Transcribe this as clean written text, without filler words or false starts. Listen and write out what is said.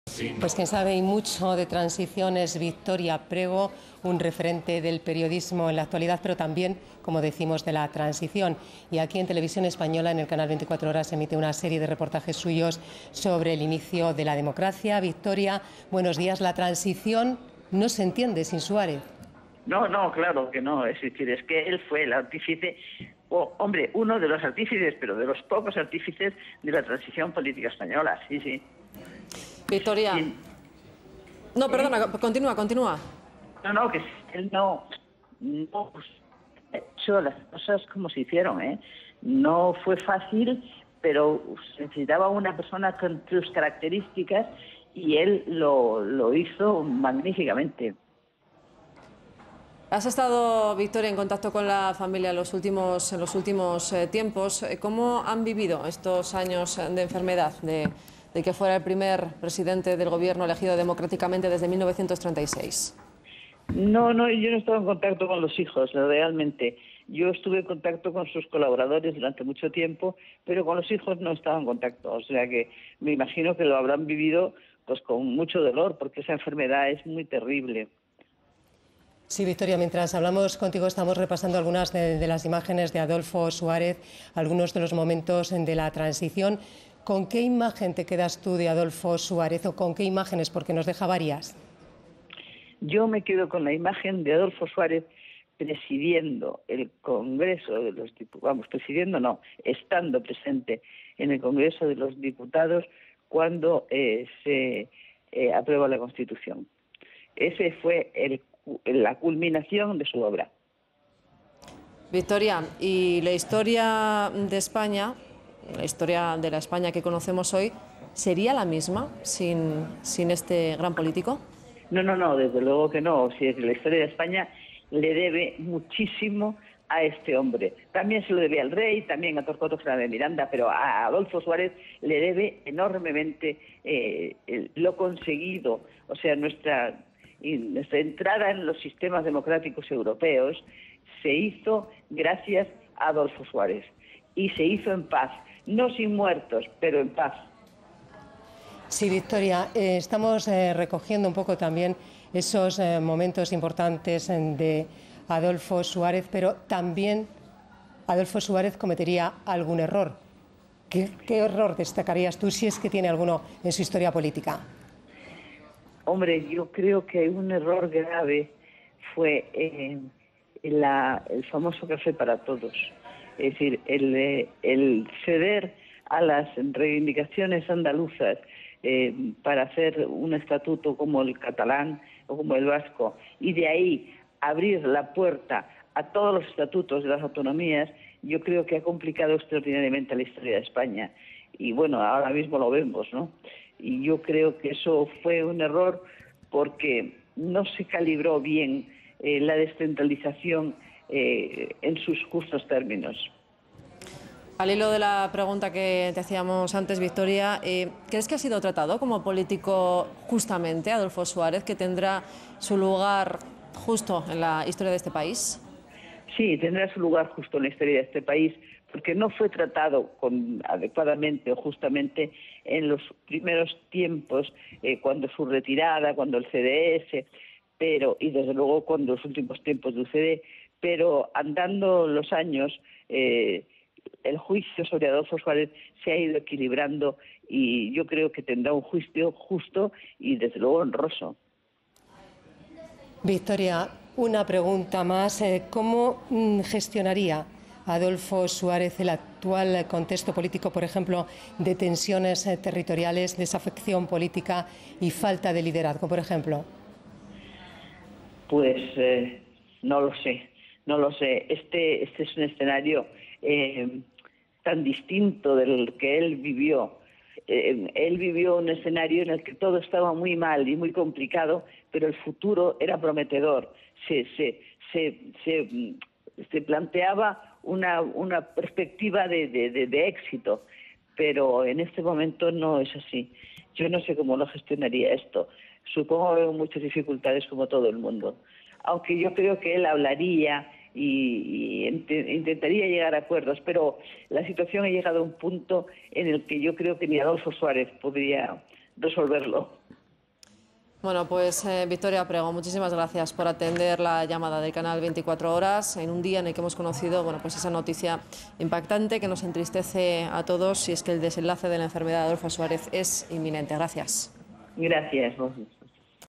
Pues quien sabe y mucho de transición es Victoria Prego, un referente del periodismo en la actualidad, pero también, como decimos, de la transición. Y aquí en Televisión Española, en el canal 24 Horas, se emite una serie de reportajes suyos sobre el inicio de la democracia. Victoria, buenos días. La transición no se entiende sin Suárez. No, claro que no. Es decir, es que él fue el artífice, hombre, uno de los artífices, pero de los pocos artífices de la transición política española. Sí, sí. Victoria. Sí. No, perdona, continúa. No, que él no pues, hecho las cosas como se hicieron, ¿eh? No fue fácil, pero se necesitaba una persona con sus características y él lo hizo magníficamente. Has estado, Victoria, en contacto con la familia en los últimos tiempos. ¿Cómo han vivido estos años de enfermedad, de que fuera el primer presidente del gobierno elegido democráticamente desde 1936? No, yo no estaba en contacto con los hijos, realmente. Yo estuve en contacto con sus colaboradores durante mucho tiempo, pero con los hijos no estaba en contacto. O sea que me imagino que lo habrán vivido pues con mucho dolor, porque esa enfermedad es muy terrible. Sí, Victoria, mientras hablamos contigo estamos repasando algunas de las imágenes de Adolfo Suárez, algunos de los momentos de la transición. ¿Con qué imagen te quedas tú de Adolfo Suárez o con qué imágenes? Porque nos deja varias. Yo me quedo con la imagen de Adolfo Suárez presidiendo el Congreso de los Diputados, estando presente en el Congreso de los Diputados cuando se aprueba la Constitución. Ese fue la culminación de su obra. Victoria, ¿y la historia de España, la historia de la España que conocemos hoy, sería la misma sin este gran político? No, desde luego que no. Si la historia de España le debe muchísimo a este hombre. También se lo debe al rey, también a Torcuato Fernández de Miranda, pero a Adolfo Suárez le debe enormemente lo conseguido. O sea, nuestra entrada en los sistemas democráticos europeos se hizo gracias a Adolfo Suárez. Y se hizo en paz, no sin muertos, pero en paz. Sí, Victoria, estamos recogiendo un poco también esos momentos importantes de Adolfo Suárez, pero también Adolfo Suárez cometería algún error. ¿Qué error destacarías tú, si es que tiene alguno en su historia política? Hombre, yo creo que un error grave fue el famoso café para todos. Es decir, el ceder a las reivindicaciones andaluzas para hacer un estatuto como el catalán o como el vasco, y de ahí abrir la puerta a todos los estatutos de las autonomías, yo creo que ha complicado extraordinariamente la historia de España. Y bueno, ahora mismo lo vemos, ¿no? Y yo creo que eso fue un error porque no se calibró bien la descentralización en sus justos términos. Al hilo de la pregunta que te hacíamos antes, Victoria, ¿crees que ha sido tratado como político justamente Adolfo Suárez, que tendrá su lugar justo en la historia de este país? Sí, tendrá su lugar justo en la historia de este país, porque no fue tratado adecuadamente o justamente en los primeros tiempos, cuando su retirada, cuando el CDS, y desde luego cuando los últimos tiempos del UCD, pero andando los años, el juicio sobre Adolfo Suárez se ha ido equilibrando y yo creo que tendrá un juicio justo y desde luego honroso. Victoria, una pregunta más. ¿Cómo gestionaría Adolfo Suárez el actual contexto político, por ejemplo, de tensiones territoriales, desafección política y falta de liderazgo, por ejemplo? Pues no lo sé. Este es un escenario tan distinto del que él vivió. Él vivió un escenario en el que todo estaba muy mal y muy complicado, pero el futuro era prometedor. Se planteaba una perspectiva de éxito, pero en este momento no es así. Yo no sé cómo lo gestionaría esto. Supongo que veo muchas dificultades como todo el mundo. Aunque yo creo que él hablaría y intentaría llegar a acuerdos, pero la situación ha llegado a un punto en el que yo creo que ni Adolfo Suárez podría resolverlo. Bueno, pues Victoria Prego, muchísimas gracias por atender la llamada del canal 24 Horas en un día en el que hemos conocido, bueno, pues esa noticia impactante que nos entristece a todos, y es que el desenlace de la enfermedad de Adolfo Suárez es inminente. Gracias. Gracias, vos.